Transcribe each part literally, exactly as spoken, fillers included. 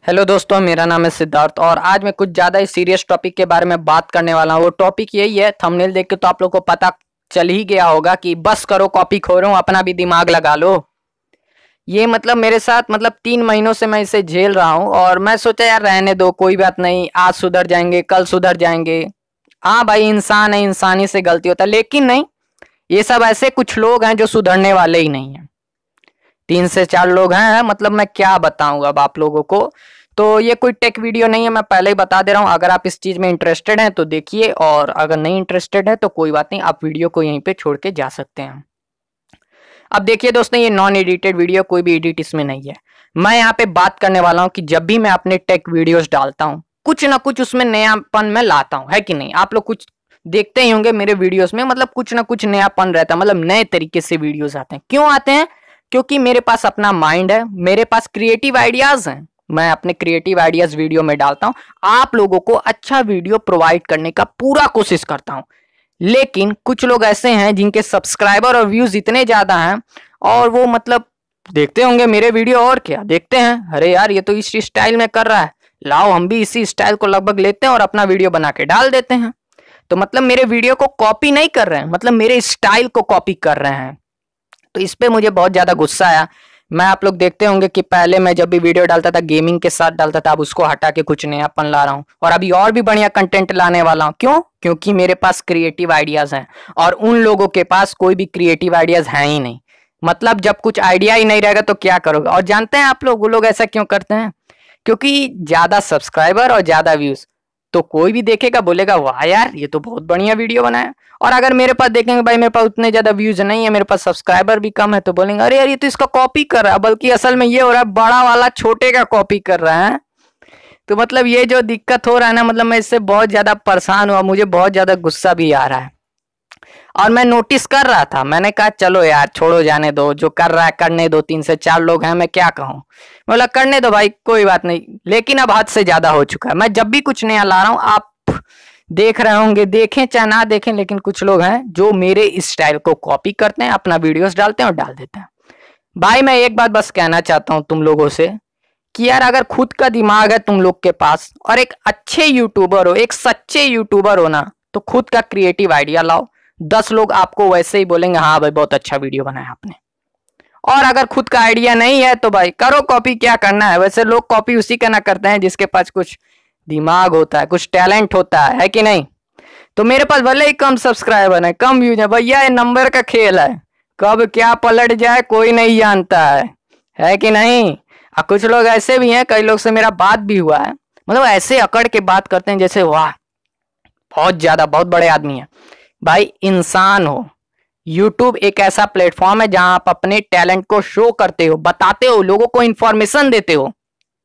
Hello दोस्तों, मेरा नाम है सिद्धार्थ और आज मैं कुछ ज़्यादा ही सीरियस टॉपिक के बारे में बात करने वाला हूँ। वो टॉपिक यही है, थंबनेल देख के तो आप लोगों को पता चल ही गया होगा कि बस करो कॉपी खोरो, अपना भी दिमाग लगा लो। ये मतलब मेरे साथ मतलब तीन महीनों से मैं इसे झेल रहा हूँ और मैं सोचा यार रहने दो, कोई बात नहीं, आज सुधर जाएंगे, कल सुधर जाएंगे। हाँ भाई, इंसान है, इंसानी से गलती होता है, लेकिन नहीं, ये सब ऐसे कुछ लोग हैं जो सुधरने वाले ही नहीं हैं। तीन से चार लोग हैं, मतलब मैं क्या बताऊं अब आप लोगों को। तो ये कोई टेक वीडियो नहीं है, मैं पहले ही बता दे रहा हूँ। अगर आप इस चीज में इंटरेस्टेड हैं तो देखिए, और अगर नहीं इंटरेस्टेड है तो कोई बात नहीं, आप वीडियो को यहीं पे छोड़ के जा सकते हैं। अब देखिए दोस्तों, ये नॉन एडिटेड वीडियो, कोई भी एडिट इसमें नहीं है। मैं यहाँ पे बात करने वाला हूँ कि जब भी मैं अपने टेक वीडियोस डालता हूँ, कुछ ना कुछ उसमें नयापन मैं लाता हूँ, है कि नहीं। आप लोग कुछ देखते ही होंगे मेरे वीडियोस में, मतलब कुछ ना कुछ नयापन रहता है, मतलब नए तरीके से वीडियोस आते हैं। क्यों आते हैं? क्योंकि मेरे पास अपना माइंड है, मेरे पास क्रिएटिव आइडियाज हैं। मैं अपने क्रिएटिव आइडियाज वीडियो में डालता हूं, आप लोगों को अच्छा वीडियो प्रोवाइड करने का पूरा कोशिश करता हूं। लेकिन कुछ लोग ऐसे हैं जिनके सब्सक्राइबर और व्यूज इतने ज्यादा हैं, और वो मतलब देखते होंगे मेरे वीडियो और क्या देखते हैं, अरे यार ये तो इस स्टाइल में कर रहा है, लाओ हम भी इसी स्टाइल को लगभग लेते हैं और अपना वीडियो बना के डाल देते हैं। तो मतलब मेरे वीडियो को कॉपी नहीं कर रहे हैं, मतलब मेरे स्टाइल को कॉपी कर रहे हैं। तो इस पे मुझे बहुत ज्यादा गुस्सा आया। मैं आप लोग देखते होंगे कि पहले मैं जब भी वीडियो डालता था गेमिंग के साथ डालता था, अब उसको हटा के कुछ नयापन ला रहा हूँ और अभी और भी बढ़िया कंटेंट लाने वाला हूँ। क्यों? क्योंकि मेरे पास क्रिएटिव आइडियाज हैं और उन लोगों के पास कोई भी क्रिएटिव आइडियाज हैं ही नहीं। मतलब जब कुछ आइडिया ही नहीं रहेगा तो क्या करोगे। और जानते हैं आप लोग वो लोग ऐसा क्यों करते हैं? क्योंकि ज्यादा सब्सक्राइबर और ज्यादा व्यूज तो कोई भी देखेगा, बोलेगा वाह यार ये तो बहुत बढ़िया वीडियो बनाया। और अगर मेरे पास देखेंगे भाई मेरे पास उतने ज्यादा व्यूज नहीं है, मेरे पास सब्सक्राइबर भी कम है, तो बोलेंगे अरे यार ये तो इसका कॉपी कर रहा है। बल्कि असल में ये हो रहा है, बड़ा वाला छोटे का कॉपी कर रहा है। तो मतलब ये जो दिक्कत हो रहा है ना, मतलब मैं इससे बहुत ज्यादा परेशान हुआ, मुझे बहुत ज्यादा गुस्सा भी आ रहा है। और मैं नोटिस कर रहा था, मैंने कहा चलो यार छोड़ो, जाने दो, जो कर रहा है करने दो, तीन से चार लोग हैं, मैं क्या कहूँ। बोला करने दो भाई, कोई बात नहीं। लेकिन अब हद से ज्यादा हो चुका है। मैं जब भी कुछ नया ला रहा हूँ, आप देख रहे होंगे, देखें चाहे ना देखें, लेकिन कुछ लोग हैं जो मेरे स्टाइल को कॉपी करते हैं, अपना वीडियोस डालते हैं और डाल देते हैं। भाई मैं एक बात बस कहना चाहता हूँ तुम लोगों से कि यार अगर खुद का दिमाग है तुम लोग के पास और एक अच्छे यूट्यूबर हो, एक सच्चे यूट्यूबर हो ना, तो खुद का क्रिएटिव आइडिया लाओ। दस लोग आपको वैसे ही बोलेंगे हाँ भाई बहुत अच्छा वीडियो बनाया आपने। और अगर खुद का आइडिया नहीं है तो भाई करो कॉपी, क्या करना है। वैसे लोग कॉपी उसी का ना करते हैं जिसके पास कुछ दिमाग होता है, कुछ टैलेंट होता है, है कि नहीं। तो मेरे पास भले ही कम सब्सक्राइबर है, कम व्यूज है, भैया ये नंबर का खेल है, कब क्या पलट जाए कोई नहीं जानता है है कि नहीं। और कुछ लोग ऐसे भी हैं, कई लोग से मेरा बात भी हुआ है, मतलब ऐसे अकड़ के बात करते हैं जैसे वाह बहुत ज्यादा बहुत बड़े आदमी है। भाई इंसान हो, यूट्यूब एक ऐसा प्लेटफॉर्म है जहां आप अपने टैलेंट को शो करते हो, बताते हो, लोगों को इंफॉर्मेशन देते हो।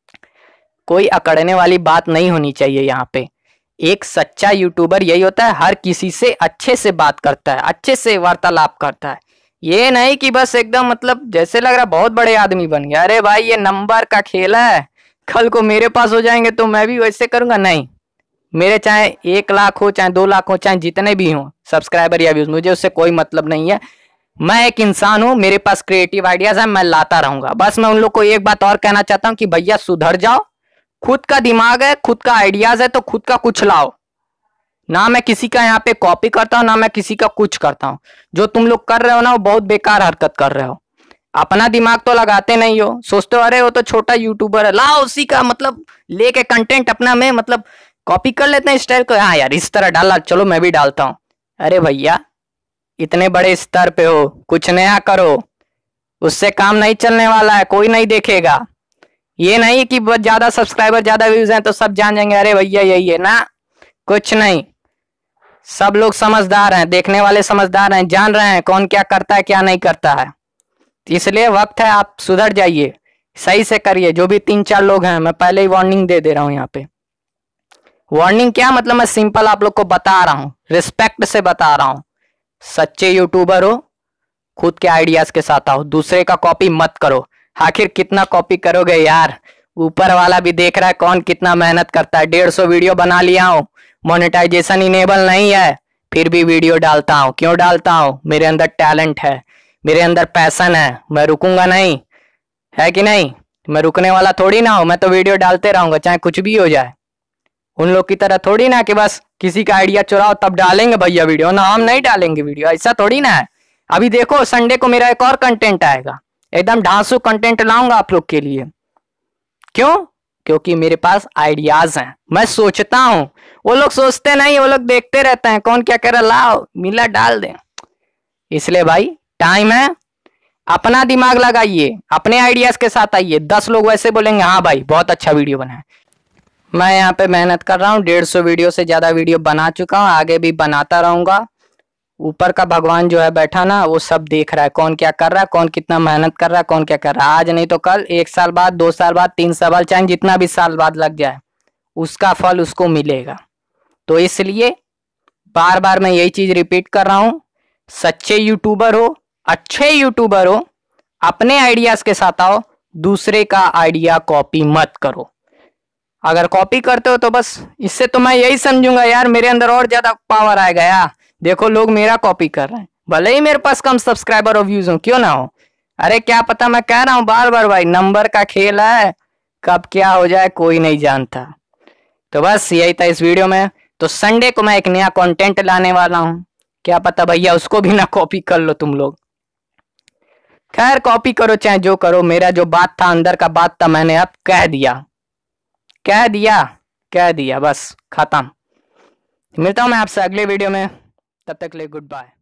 कोई अकड़ने वाली बात नहीं होनी चाहिए यहाँ पे। एक सच्चा यूट्यूबर यही होता है, हर किसी से अच्छे से बात करता है, अच्छे से वार्तालाप करता है। ये नहीं कि बस एकदम मतलब जैसे लग रहा है बहुत बड़े आदमी बन गया, अरे भाई ये नंबर का खेल है, कल को मेरे पास हो जाएंगे तो मैं भी वैसे करूंगा। नहीं, मेरे चाहे एक लाख हो, चाहे दो लाख हो, चाहे जितने भी हो सब्सक्राइबर या व्यूज, मुझे उससे कोई मतलब नहीं है। मैं एक इंसान हूं, मेरे पास क्रिएटिव आइडियाज है, मैं लाता रहूंगा। बस मैं उन लोग को एक बात और कहना चाहता हूं कि भैया सुधर जाओ, खुद का दिमाग है, खुद का आइडियाज है, तो खुद का कुछ लाओ। ना मैं किसी का यहाँ पे कॉपी करता हूँ, ना मैं किसी का कुछ करता हूँ। जो तुम लोग कर रहे हो ना वो बहुत बेकार हरकत कर रहे हो। अपना दिमाग तो लगाते नहीं हो, सोचते हो अरे वो तो छोटा यूट्यूबर है, लाओ उसी का मतलब लेके कंटेंट अपना में मतलब कॉपी कर लेते हैं स्टाइल को। हाँ यार इस तरह डाला, चलो मैं भी डालता हूँ। अरे भैया इतने बड़े स्तर पे हो, कुछ नया करो, उससे काम नहीं चलने वाला है, कोई नहीं देखेगा। ये नहीं कि बहुत ज्यादा सब्सक्राइबर ज्यादा व्यूज हैं तो सब जान जाएंगे अरे भैया यही है ना, कुछ नहीं। सब लोग समझदार हैं, देखने वाले समझदार हैं, जान रहे हैं कौन क्या करता है क्या नहीं करता है। इसलिए वक्त है आप सुधर जाइए, सही से करिए। जो भी तीन चार लोग हैं, मैं पहले ही वार्निंग दे दे रहा हूँ यहाँ पे। वार्निंग क्या मतलब, मैं सिंपल आप लोग को बता रहा हूँ, रिस्पेक्ट से बता रहा हूँ। सच्चे यूट्यूबर हो, खुद के आइडियाज के साथ आओ, दूसरे का कॉपी मत करो। आखिर कितना कॉपी करोगे यार, ऊपर वाला भी देख रहा है कौन कितना मेहनत करता है। डेढ़ सौ वीडियो बना लिया हूँ, मोनेटाइजेशन इनेबल नहीं है, फिर भी वीडियो डालता हूँ। क्यों डालता हूँ? मेरे अंदर टैलेंट है, मेरे अंदर पैशन है, मैं रुकूंगा नहीं, है कि नहीं। मैं रुकने वाला थोड़ी ना हूँ, मैं तो वीडियो डालते रहूंगा चाहे कुछ भी हो जाए। उन लोग की तरह थोड़ी ना कि बस किसी का आइडिया चुराओ तब डालेंगे भैया वीडियो, ना हम नहीं डालेंगे वीडियो, ऐसा थोड़ी ना है। अभी देखो संडे को मेरा एक और कंटेंट आएगा, एकदम ढांसू कंटेंट लाऊंगा आप लोग के लिए। क्यों? क्योंकि मेरे पास आइडियाज हैं, मैं सोचता हूं, वो लोग सोचते नहीं, वो लोग देखते रहते हैं कौन क्या कह रहा, लाओ मिला डाल दे। इसलिए भाई टाइम है, अपना दिमाग लगाइए, अपने आइडियाज के साथ आइए। दस लोग वैसे बोलेंगे हाँ भाई बहुत अच्छा वीडियो बना है। मैं यहाँ पे मेहनत कर रहा हूँ, डेढ़ सौ वीडियो से ज्यादा वीडियो बना चुका हूँ, आगे भी बनाता रहूंगा। ऊपर का भगवान जो है बैठा ना, वो सब देख रहा है कौन क्या कर रहा है, कौन कितना मेहनत कर रहा है, कौन क्या कर रहा है। आज नहीं तो कल, एक साल बाद, दो साल बाद, तीन साल बाद, चाहे जितना भी साल बाद लग जाए, उसका फल उसको मिलेगा। तो इसलिए बार बार मैं यही चीज रिपीट कर रहा हूँ, सच्चे यूट्यूबर हो, अच्छे यूट्यूबर हो, अपने आइडियाज के साथ आओ, दूसरे का आइडिया कॉपी मत करो। अगर कॉपी करते हो तो बस इससे तो मैं यही समझूंगा यार मेरे अंदर और ज्यादा पावर आएगा यार, देखो लोग मेरा कॉपी कर रहे हैं, भले ही मेरे पास कम सब्सक्राइबर और व्यूज हो, क्यों ना हो। अरे क्या पता, मैं कह रहा हूँ बार बार भाई, नंबर का खेल है, कब क्या हो जाए कोई नहीं जानता। तो बस यही था इस वीडियो में। तो संडे को मैं एक नया कंटेंट लाने वाला हूँ, क्या पता भैया उसको भी ना कॉपी कर लो तुम लोग। खैर कॉपी करो चाहे जो करो, मेरा जो बात था, अंदर का बात था, मैंने अब कह दिया, कह दिया कह दिया बस खत्म। मिलता हूं मैं आपसे अगले वीडियो में, तब तक के लिए गुड बाय।